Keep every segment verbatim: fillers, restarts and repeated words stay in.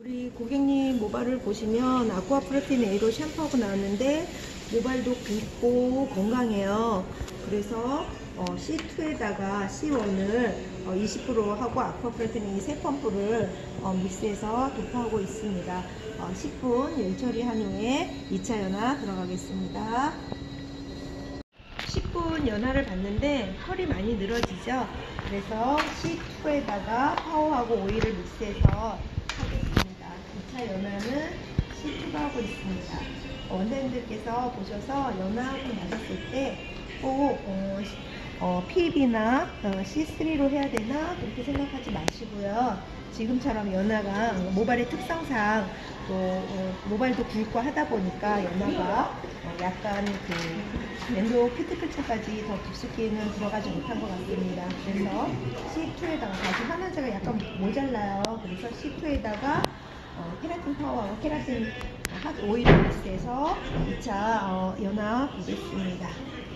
우리 고객님 모발을 보시면 아쿠아 프로틴 A로 샴푸하고 나왔는데 모발도 굵고 건강해요. 그래서 어, 씨 투에다가 씨 원을 어, 이십 퍼센트 하고 아쿠아 프로틴 A 세 펌프를 어, 믹스해서 도포하고 있습니다. 어, 십 분 열 처리한 후에 이 차 연화 들어가겠습니다. 십 분 연화를 봤는데 컬이 많이 늘어지죠. 그래서 씨 투에다가 파워하고 오일을 믹스해서 하겠습니다. 이 차 연화는 씨 투가 하고 있습니다. 원장님들께서 보셔서 연화하고 나셨을 때꼭 어, 어, 피입이나 어, 씨 쓰리로 해야 되나 그렇게 생각하지 마시고요. 지금처럼 연화가 모발의 특성상 또 어, 모발도 굵고 하다 보니까 연화가 어, 약간 그 랜도 큐티클층까지 더 깊숙이는 들어가지 못한 것 같습니다. 그래서 씨 투에다가 다시 환원제가 약간 모자라요. 그래서 씨 투에다가 어, 케라틴 파워하고 케라틴 핫 오일을 믹스해서 이 차 어, 연화 보겠습니다.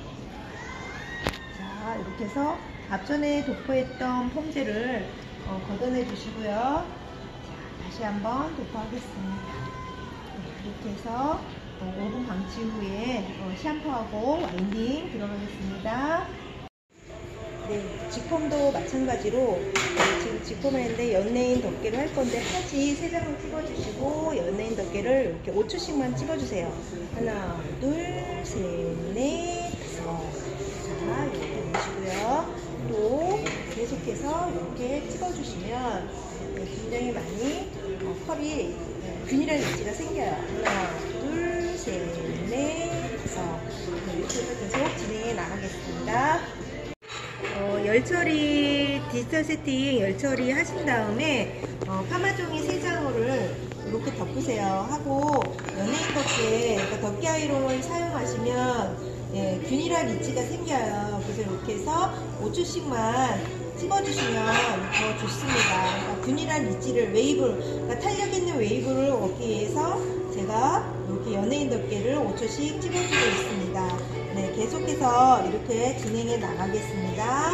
자, 이렇게 해서 앞전에 도포했던 폼제를 어, 걷어내 주시고요. 자, 다시 한번 도포하겠습니다. 네, 이렇게 해서 어, 오 분 방치 후에 어, 샴푸하고 와인딩 들어가겠습니다. 네, 직폼도 마찬가지로 네, 지금 직폼했는데 연예인 덮개를 할 건데 하지 세 장을 찍어주시고 연예인 덮개를 이렇게 오 초씩만 찍어주세요. 하나, 둘, 셋, 넷, 다섯. 자, 이렇게 보시고요. 또 계속해서 이렇게 찍어주시면 네, 굉장히 많이 어, 컬이 네, 균일한 위치가 생겨요. 하나, 둘, 셋, 넷, 다섯. 네, 이렇게 해서 계속 진행해 나가겠습니다. 어, 열처리 디지털 세팅 열처리 하신 다음에 어, 파마종이 세 장을 이렇게 덮으세요. 하고 연예인 덮개, 그러니까 덮개 아이롱을 사용하시면 예, 균일한 위치가 생겨요. 그래서 이렇게 해서 오 초씩만 찝어주시면 더 좋습니다. 그러니까 균일한 위치를 웨이브, 그러니까 탄력 있는 웨이브를 얻기 위해서 제가 이렇게 연예인 덮개를 오 초씩 찝어주고 있습니다. 네, 계속해서 이렇게 진행해 나가겠습니다.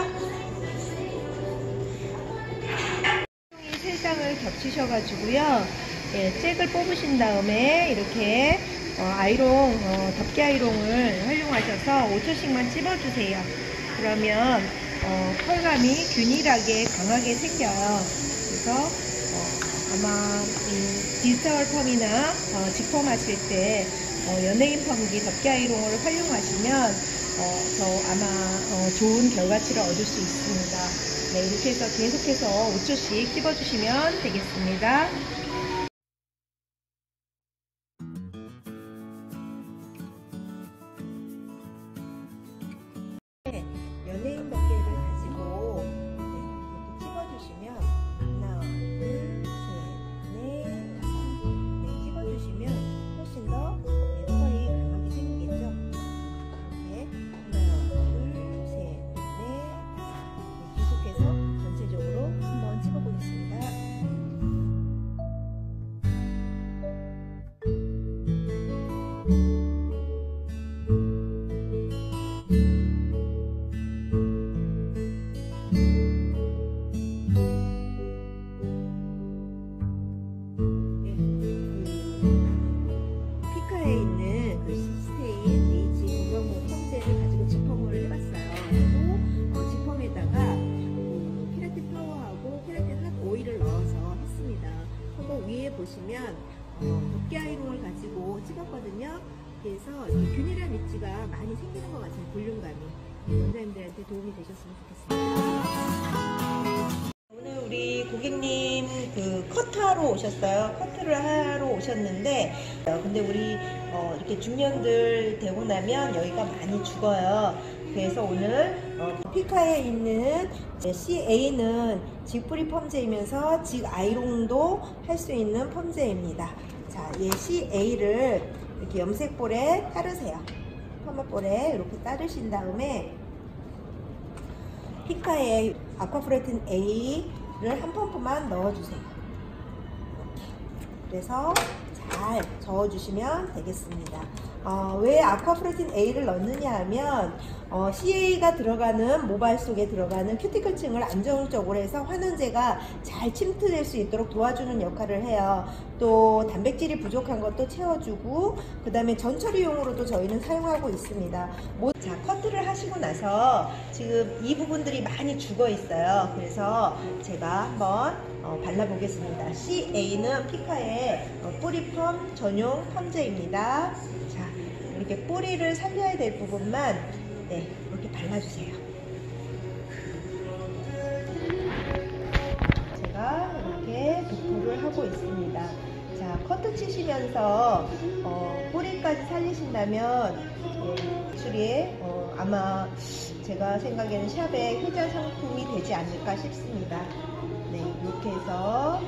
세 장을 겹치셔가지고요. 예, 잭을 뽑으신 다음에 이렇게 어, 아이롱, 어, 덮개 아이롱을 활용하셔서 오 초씩만 찝어주세요. 그러면 어, 컬감이 균일하게 강하게 생겨요. 그래서 어, 아마 이 디지털 펌이나 어, 직펌 하실 때 어, 연예인 펌기 덮개 아이롱을 활용하시면 어, 더 아마 어, 좋은 결과치를 얻을 수 있습니다. 네, 이렇게 해서 계속해서 오 초씩 찝어주시면 되겠습니다. 네, 연예인 덮개를 가지고 네, 이렇게 찝어주시면 하나, 둘, 셋, 넷, 다섯. 네, 찝어주시면 훨씬 더 네, 컬이 강하게 생기겠죠? 이렇게 하나, 둘, 셋, 넷, 다섯. 네, 계속해서 전체적으로 한번 찝어보겠습니다. 피카에 있는 그 시스테인 베이지 구형모 펌제를 가지고 직펌을 해봤어요. 그리고 어, 직펌에다가 그 케라틴 파워하고 케라틴 핫 오일을 넣어서 했습니다. 그리고 위에 보시면 어, 덮개 아이롱을 가지고 찍었거든요. 그래서 균일한 위치가 많이 생기는 것 같아요. 볼륨감이. 원장님들한테 도움이 되셨으면 좋겠습니다. 오늘 우리 고객님 그 커트하러 오셨어요. 커트를 하러 오셨는데 어, 근데 우리 어, 이렇게 중년들 되고 나면 여기가 많이 죽어요. 그래서 오늘 어, 피카에 있는 씨에이는 직뿌리 펌제이면서 직 아이롱도 할 수 있는 펌제입니다. 자, 얘 씨에이를 이렇게 염색볼에 따르세요. 파마볼에 이렇게 따르신 다음에 피카에 아쿠아 프로틴 A를 한 펌프만 넣어주세요. 이렇게. 그래서 잘 저어주시면 되겠습니다. 어, 왜 아쿠아프로틴 A를 넣느냐 하면 어, 씨에이가 들어가는 모발 속에 들어가는 큐티클층을 안정적으로 해서 환원제가 잘 침투될 수 있도록 도와주는 역할을 해요. 또 단백질이 부족한 것도 채워주고 그 다음에 전처리용으로도 저희는 사용하고 있습니다. 뭐, 자, 커트를 하시고 나서 지금 이 부분들이 많이 죽어 있어요. 그래서 제가 한번 어, 발라보겠습니다. 씨에이는 피카의 어, 뿌리펌 전용 펌제입니다. 자, 이렇게 뿌리를 살려야 될 부분만 네, 이렇게 발라주세요. 제가 이렇게 도포를 하고 있습니다. 자, 커트 치시면서 어, 뿌리까지 살리신다면 예, 추리에 어, 아마 제가 생각에는 샵의 효자 상품이 되지 않을까 싶습니다. 네, 이렇게 해서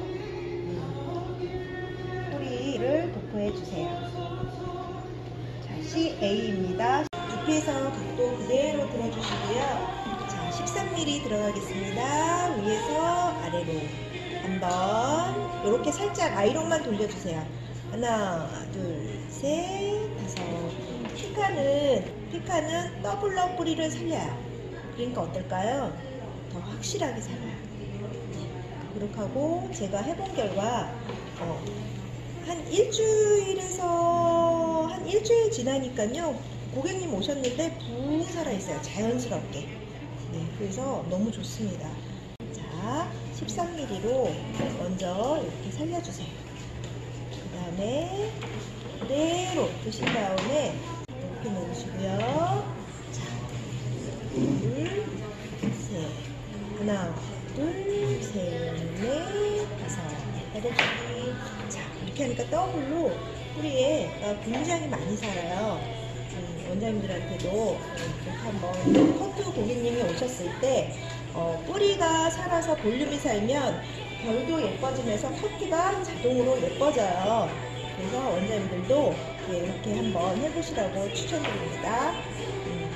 음, 뿌리를 도포해 주세요. 자, 씨에이입니다. 두피에서 각도 그대로 들어주시고요. 자, 십삼 밀리미터 들어가겠습니다. 위에서 아래로 한번 이렇게 살짝 아이롱만 돌려주세요. 하나, 둘, 셋, 다섯. 피카는 피카는 더블로 뿌리를 살려요. 그러니까 어떨까요? 더 확실하게 살아요. 네, 그렇게 하고 제가 해본 결과 어, 한 일주일에서 한 일주일 지나니까요. 고객님 오셨는데 붕 살아있어요. 자연스럽게. 네, 그래서 너무 좋습니다. 자, 십삼 밀리미터로 먼저 이렇게 살려주세요. 그 다음에 그대로 드신 다음에 이렇게 넣으시고요. 자, 둘, 셋. 하나, 둘, 셋, 넷, 다섯, 여덟. 자, 이렇게 하니까 더블로 뿌리에 굉장히 많이 살아요. 원장님들한테도 이렇게 한번 커트 고객님이 오셨을 때 어, 뿌리가 살아서 볼륨이 살면 결도 예뻐지면서 커트가 자동으로 예뻐져요. 그래서 원장님들도 이렇게 한번 해보시라고 추천드립니다. 음.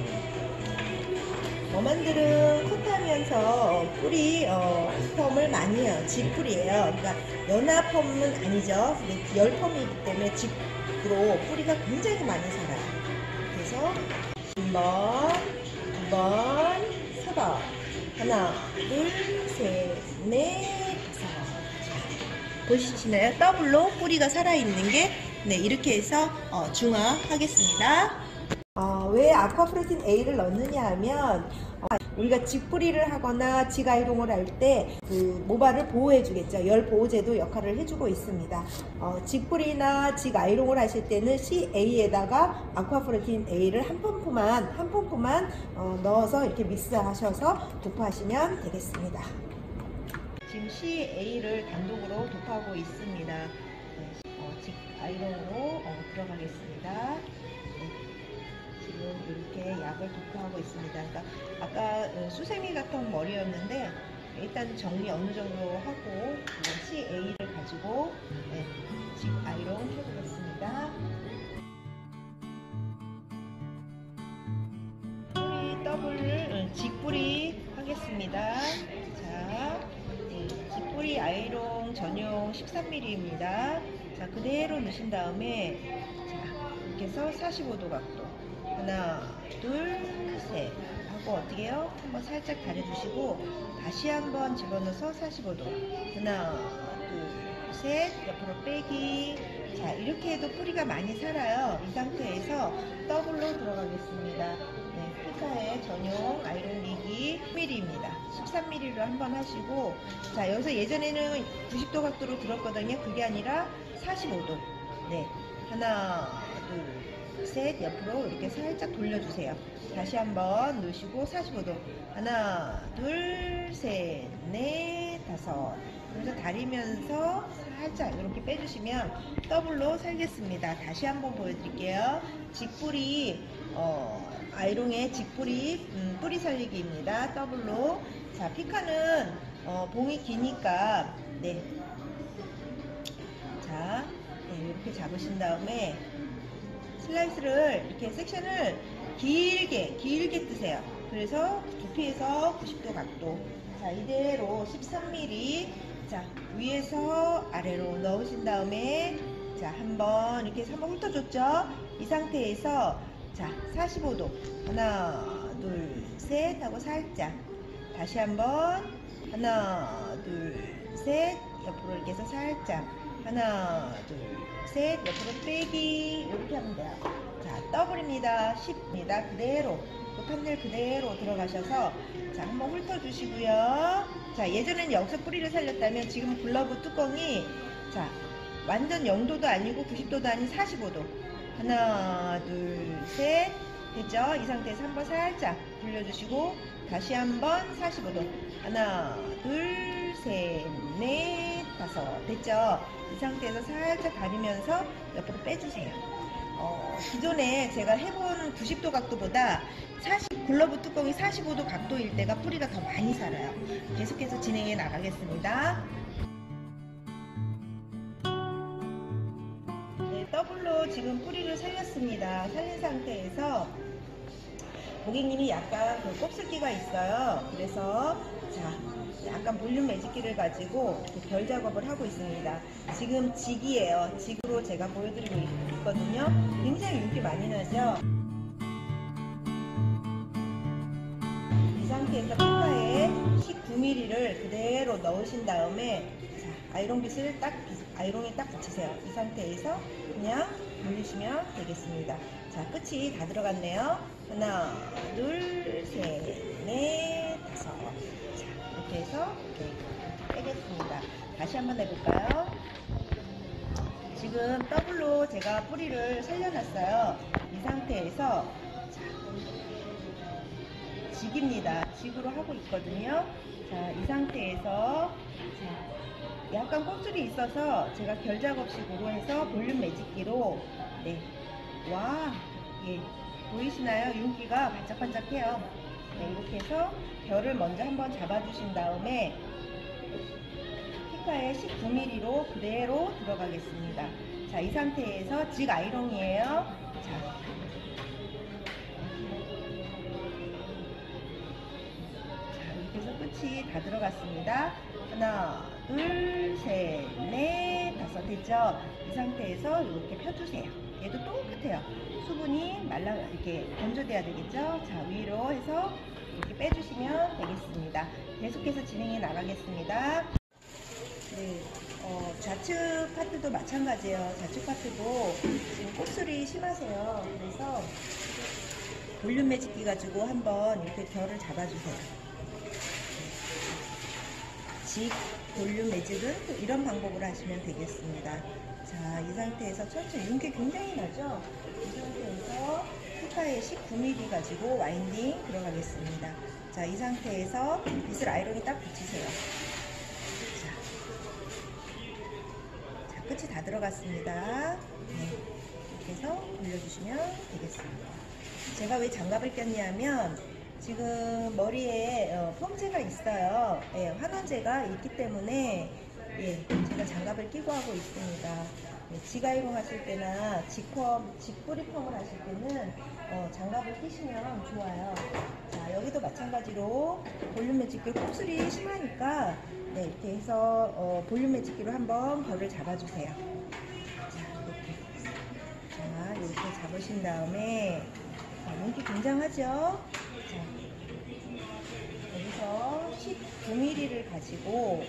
머만들은 커트하면서 뿌리 어, 펌을 많이 해요. 직풀이에요. 그러니까 연화 펌은 아니죠. 열 펌이기 때문에 직으로 뿌리가 굉장히 많이 살아요. 그래서 한 번, 두 번, 세 번. 하나, 둘, 셋, 넷, 다섯. 자, 보시시나요? 더블로 뿌리가 살아있는 게 네, 이렇게 해서 어, 중화하겠습니다. 어, 왜 아쿠아프로틴 A를 넣느냐 하면 어, 우리가 직뿌리를 하거나 직아이롱을 할 때 그 모발을 보호해 주겠죠. 열 보호제도 역할을 해주고 있습니다. 어, 직뿌리나 직아이롱을 하실 때는 씨에이에다가 아쿠아프로틴 A를 한 펌프만 한 펌프만 어, 넣어서 이렇게 믹스하셔서 도포하시면 되겠습니다. 지금 씨에이를 단독으로 도포하고 있습니다. 네, 어, 직아이롱으로 어, 들어가겠습니다. 네. 지금 이렇게 약을 도포하고 있습니다. 그러니까 아까 수세미 같은 머리였는데 일단 정리 어느 정도 하고 씨에이를 가지고 네, 직 아이롱 해보겠습니다. 뿌리 더블 직뿌리 하겠습니다. 자, 네, 직뿌리 아이롱 전용 십삼 밀리미터입니다. 자, 그대로 넣으신 다음에 자, 이렇게 해서 사십오 도 각도. 하나, 둘, 셋 하고 어떻게 해요? 한번 살짝 가려주시고 다시 한번 집어넣어서 사십오 도. 하나, 둘, 셋. 옆으로 빼기. 자, 이렇게 해도 뿌리가 많이 살아요. 이 상태에서 더블로 들어가겠습니다. 네, 피카의 전용 아이롱 미기 십 밀리미터입니다. 십삼 밀리미터로 한번 하시고 자, 여기서 예전에는 구십 도 각도로 들었거든요. 그게 아니라 사십오 도. 네, 하나, 둘, 셋. 옆으로 이렇게 살짝 돌려주세요. 다시 한번 넣으시고 사십오 도. 하나, 둘, 셋, 넷, 다섯. 그래서 다리면서 살짝 이렇게 빼주시면 더블로 살겠습니다. 다시 한번 보여드릴게요. 직뿌리 어, 아이롱의 직뿌리 음, 뿌리 살리기입니다. 더블로. 자, 피카는 어, 봉이 기니까 네. 자, 네, 이렇게 잡으신 다음에 슬라이스를 이렇게 섹션을 길게 길게 뜨세요. 그래서 두피에서 구십 도 각도. 자, 이대로 십삼 밀리미터. 자, 위에서 아래로 넣으신 다음에 자, 한번 이렇게 해서 한번 훑어줬죠. 이 상태에서 자 사십오 도 하나 둘 셋 하고 살짝 다시 한번 하나 둘 셋 옆으로 이렇게 해서 살짝 하나 둘 셋 옆으로 빼기 이렇게 하면 돼요. 자 더블입니다. 십입니다. 그대로 그 판넬 그대로 들어가셔서 자 한번 훑어주시고요. 자 예전에는 여기서 뿌리를 살렸다면 지금 글러브 뚜껑이 자 완전 영 도도 아니고 구십 도도 아닌 사십오 도 하나 둘 셋 됐죠? 이 상태에서 한번 살짝 돌려주시고 다시 한번 사십오 도 하나 둘 셋 넷 다섯 됐죠? 이 상태에서 살짝 가리면서 옆으로 빼주세요. 어, 기존에 제가 해본 구십 도 각도보다 사십, 글러브 뚜껑이 사십오 도 각도일 때가 뿌리가 더 많이 살아요. 계속해서 진행해 나가겠습니다. 네, 더블로 지금 뿌리를 살렸습니다. 살린 상태에서 고객님이 약간 그 곱슬기가 있어요. 그래서 자 약간 볼륨 매직기를 가지고 결 작업을 하고 있습니다. 지금 직이에요. 직으로 제가 보여드리고 있거든요. 굉장히 윤기 많이 나죠. 이 상태에서 피카에 십구 밀리미터를 그대로 넣으신 다음에 자, 아이롱 빗을 딱 아이롱에 딱 붙이세요. 이 상태에서 그냥 돌리시면 되겠습니다. 자 끝이 다 들어갔네요. 하나 둘 셋 넷 다섯 자 이렇게 해서 이렇게 빼겠습니다. 다시 한번 해볼까요? 지금 더블로 제가 뿌리를 살려놨어요. 이 상태에서 자, 직입니다. 직으로 하고 있거든요. 자, 이 상태에서 자, 약간 곱슬이 있어서 제가 결 작업식으로 해서 볼륨 매직기로 네, 와, 예, 보이시나요? 윤기가 반짝반짝해요. 네, 이렇게 해서 결을 먼저 한번 잡아주신 다음에 피카에 십구 밀리미터로 그대로 들어가겠습니다. 자, 이 상태에서 직 아이롱이에요. 자, 이렇게 해서 끝이 다 들어갔습니다. 하나, 둘, 셋, 넷, 다섯 됐죠? 이 상태에서 이렇게 펴주세요. 얘도 똑같아요. 수분이 말라 이렇게 건조돼야 되겠죠? 자, 위로 해서 이렇게 빼주시면 되겠습니다. 계속해서 진행해 나가겠습니다. 네, 어, 좌측 파트도 마찬가지예요. 좌측 파트도 지금 곱슬이 심하세요. 그래서 볼륨 매직기 가지고 한번 이렇게 결을 잡아주세요. 직 볼륨 매직은 또 이런 방법으로 하시면 되겠습니다. 자, 이 상태에서 천천히 윤기 굉장히 나죠? 이 상태에서 피카에 십구 밀리미터 가지고 와인딩 들어가겠습니다. 자, 이 상태에서 빗을 아이롱에 딱 붙이세요. 자, 자 끝이 다 들어갔습니다. 네, 이렇게 해서 돌려주시면 되겠습니다. 제가 왜 장갑을 꼈냐면 지금 머리에 어, 펌제가 있어요. 예, 환원제가 있기 때문에 예, 제가 장갑을 끼고 하고 있습니다. 예, 직아이롱 하실 때나 직펌, 직뿌리펌을 하실 때는 어, 장갑을 끼시면 좋아요. 자, 여기도 마찬가지로 볼륨 매직기 곱슬이 심하니까 네, 이렇게 해서 어, 볼륨 매직기로 한번 결을 잡아주세요. 자, 이렇게. 자, 이렇게 잡으신 다음에 자, 윤기 굉장하죠? 자, 여기서 십구 밀리미터를 가지고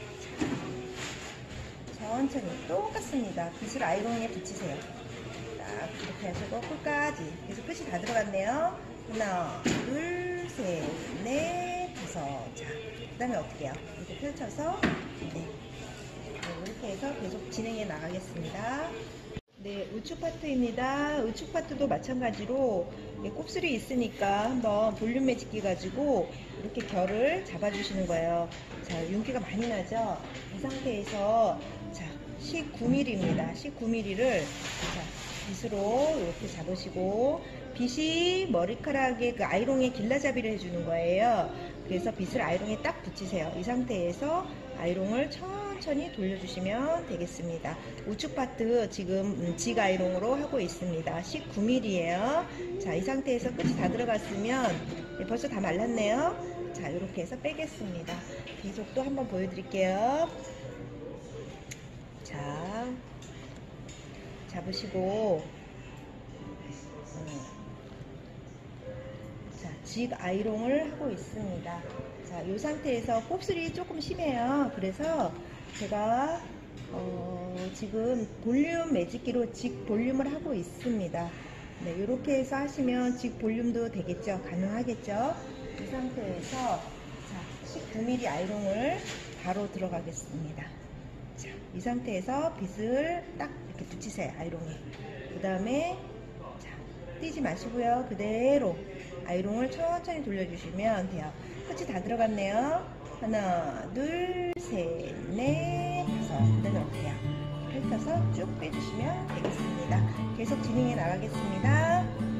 천천히 똑같습니다. 빗을 아이롱에 붙이세요. 딱 이렇게 하시고 끝까지. 그래서 끝이 다 들어갔네요. 하나, 둘, 셋, 넷, 다섯. 자, 그 다음에 어떻게 해요? 이렇게 펼쳐서 네. 네, 이렇게 해서 계속 진행해 나가겠습니다. 네, 우측 파트입니다. 우측 파트도 마찬가지로 곱슬이 있으니까 한번 볼륨 매직기 가지고 이렇게 결을 잡아주시는 거예요. 자, 윤기가 많이 나죠? 이 상태에서 자, 십구 밀리미터입니다. 십구 밀리미터를 자, 빗으로 이렇게 잡으시고 빗이 머리카락에 그 아이롱에 길라잡이를 해주는 거예요. 그래서 빗을 아이롱에 딱 붙이세요. 이 상태에서 아이롱을 천천히 돌려주시면 되겠습니다. 우측 파트 지금 직 아이롱으로 하고 있습니다. 십구 밀리미터예요. 자, 이 상태에서 끝이 다 들어갔으면 네, 벌써 다 말랐네요. 자, 이렇게 해서 빼겠습니다. 계속 또 한번 보여드릴게요. 자, 잡으시고 직 아이롱을 하고 있습니다. 자, 이 상태에서 곱슬이 조금 심해요. 그래서 제가 어, 지금 볼륨 매직기로 직 볼륨을 하고 있습니다. 네, 이렇게 해서 하시면 직 볼륨도 되겠죠? 가능하겠죠? 이 상태에서 자, 십구 밀리미터 아이롱을 바로 들어가겠습니다. 자, 이 상태에서 빗을 딱 이렇게 붙이세요. 아이롱에. 그 다음에 띄지 마시고요. 그대로 아이롱을 천천히 돌려주시면 돼요. 끝이 다 들어갔네요. 하나, 둘, 셋, 넷, 다섯. 내려놓을게요. 펼쳐서 쭉 빼주시면 되겠습니다. 계속 진행해 나가겠습니다.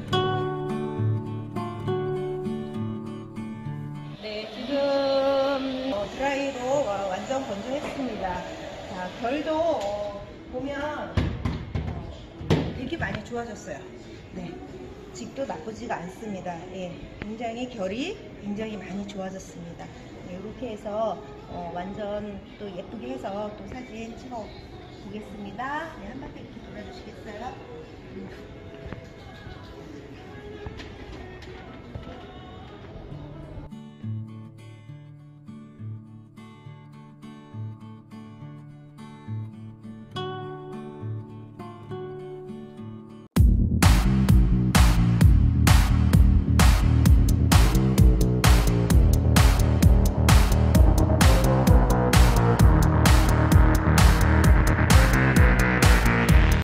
네, 지금 어, 드라이로 어, 완전 건조했습니다. 자, 결도 어, 보면 어, 되게 많이 좋아졌어요. 네, 직도 나쁘지가 않습니다. 예, 굉장히 결이 굉장히 많이 좋아졌습니다. 네, 이렇게 해서 어, 완전 또 예쁘게 해서 또 사진 찍어 보겠습니다. 네, 한 바퀴 이렇게 돌아주시겠어요?